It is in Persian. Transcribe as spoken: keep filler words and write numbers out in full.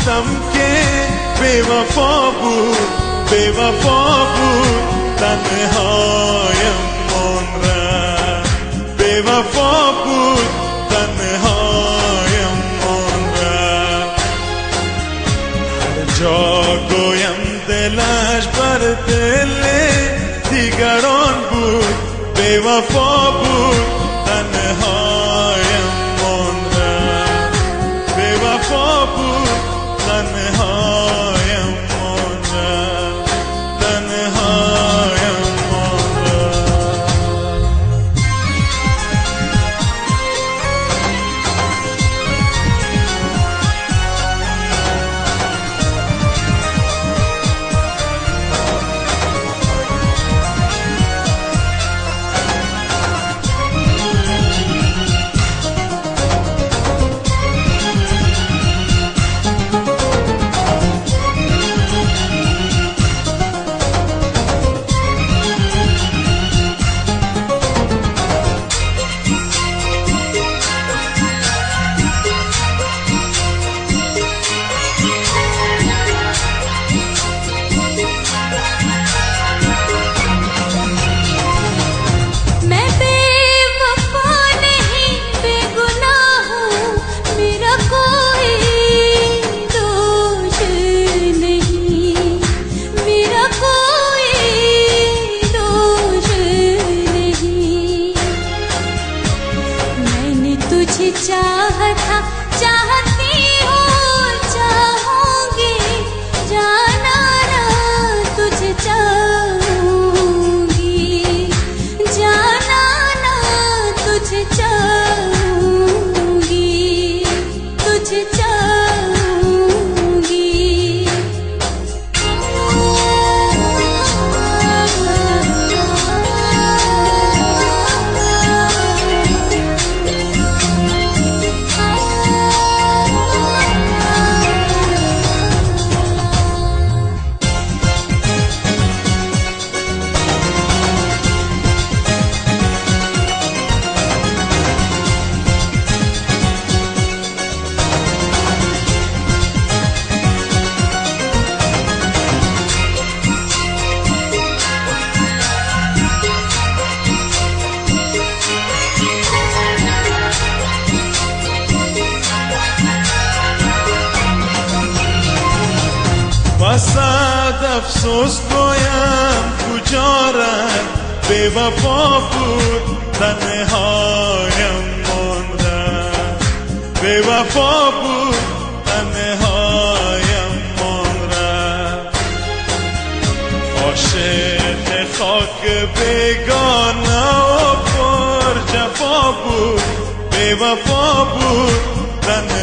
میدونستم که بی وفا بود، بی وفا بود، تنهایم من رفت، بی وفا بود، تنهایم من رفت. هر جا گویم دلش بر دل دیگران بود، بی وفا بود، تنهایم من رفت، بی وفا بود، تنهایم من رفت، تنهایم من رفت. चाहता चाहती हूँ चाहूंगी जाना ना तुझे चाहूंगी जाना ना तुझे चाहूंगी तुझे चाहूंगी। صد افسوس گویم کجا رفت، بی وفا بود، تنهایم من رفت، بی وفا بود، تنهایم من رفت. عاشق خاک بیگانه و پر جفا بود، بی وفا بود، تنهایم